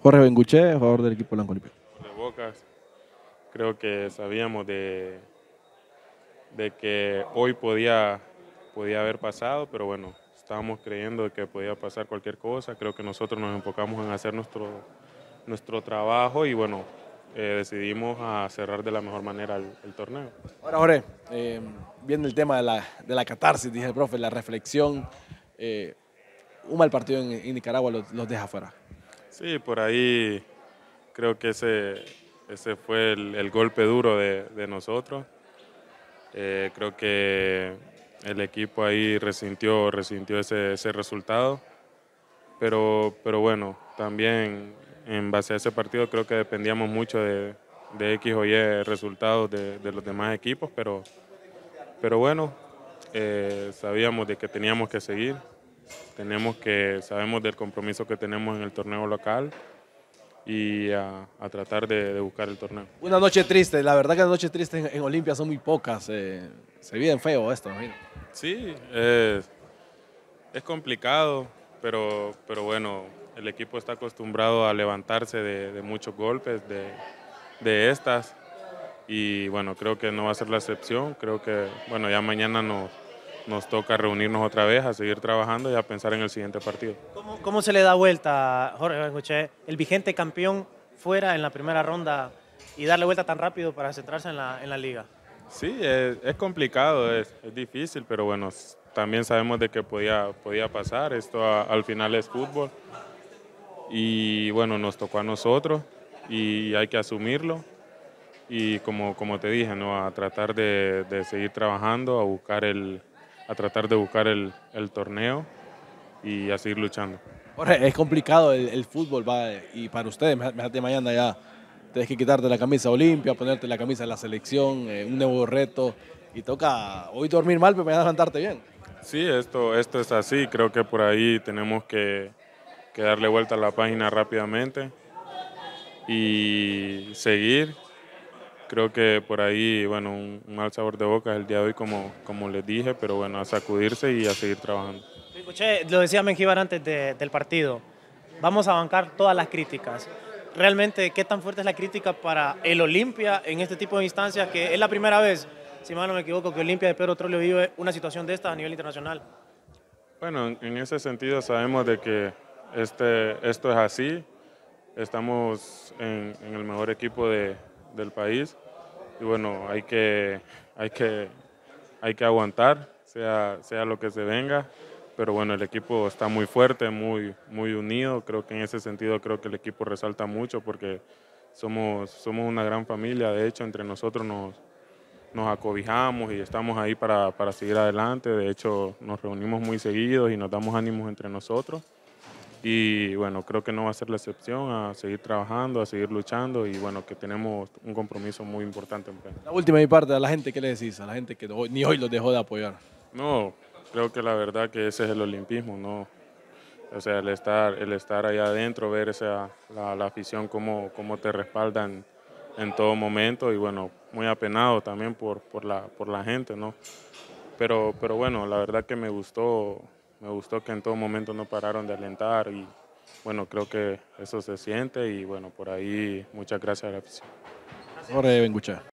Jorge Benguché, jugador del equipo Blanco Olimpia. De Bocas, creo que sabíamos de que hoy podía haber pasado, pero bueno, estábamos creyendo que podía pasar cualquier cosa. Creo que nosotros nos enfocamos en hacer nuestro trabajo y bueno, decidimos a cerrar de la mejor manera el torneo. Ahora, Jorge, viendo el tema de la catarsis, dije el profe, la reflexión, un mal partido en Nicaragua los deja fuera. Sí, por ahí creo que ese fue el golpe duro de nosotros. Creo que el equipo ahí resintió ese resultado, pero bueno, también en base a ese partido creo que dependíamos mucho de X o Y resultados de los demás equipos, pero bueno, sabíamos de que teníamos que seguir, sabemos del compromiso que tenemos en el torneo local y a tratar de buscar el torneo. Una noche triste, la verdad que las noches tristes en Olimpia son muy pocas, se viven feo esto, imagino. Sí, es complicado, pero bueno, el equipo está acostumbrado a levantarse de muchos golpes, de estas, y bueno, creo que no va a ser la excepción. Creo que bueno, ya mañana nos toca reunirnos otra vez, a seguir trabajando y a pensar en el siguiente partido. ¿Cómo se le da vuelta, Jorge Bengochea, el vigente campeón fuera en la primera ronda y darle vuelta tan rápido para centrarse en la liga? Sí, es complicado, es difícil, pero bueno, también sabemos de que podía pasar. Esto al final es fútbol y bueno, nos tocó a nosotros y hay que asumirlo. Y como te dije, ¿no? A tratar de seguir trabajando, a tratar de buscar el torneo y a seguir luchando. Jorge, es complicado el fútbol, va, y para ustedes, imagínate mañana ya, tienes que quitarte la camisa Olimpia, ponerte la camisa de la selección, un nuevo reto, y toca hoy dormir mal, pero mañana levantarte bien. Sí, esto es así. Creo que por ahí tenemos que darle vuelta a la página rápidamente y seguir. Creo que por ahí, bueno, un mal sabor de boca el día de hoy, como les dije, pero bueno, a sacudirse y a seguir trabajando. Bengochea, lo decía Mengíbar antes del partido, vamos a bancar todas las críticas. Realmente, ¿qué tan fuerte es la crítica para el Olimpia en este tipo de instancias? Que es la primera vez, si mal no me equivoco, que Olimpia de Pedro Troglio vive una situación de esta a nivel internacional. Bueno, en ese sentido sabemos de que esto es así. Estamos en el mejor equipo del país y bueno, hay que aguantar, sea lo que se venga, pero bueno, el equipo está muy fuerte, muy unido. Creo que en ese sentido creo que el equipo resalta mucho porque somos una gran familia. De hecho, entre nosotros nos acobijamos y estamos ahí para seguir adelante. De hecho, nos reunimos muy seguidos y nos damos ánimos entre nosotros. Y bueno, creo que no va a ser la excepción, a seguir trabajando, a seguir luchando y bueno, que tenemos un compromiso muy importante en frente. La última de mi parte, a la gente, ¿qué le decís? A la gente que ni hoy los dejó de apoyar. No, creo que la verdad que ese es el olimpismo, ¿no? O sea, el estar allá adentro, ver la afición cómo te respaldan en todo momento y bueno, muy apenado también por la gente, ¿no? Pero bueno, la verdad que me gustó que en todo momento no pararon de alentar y bueno, creo que eso se siente y bueno, por ahí muchas gracias a la afición. Jorge Benguchea.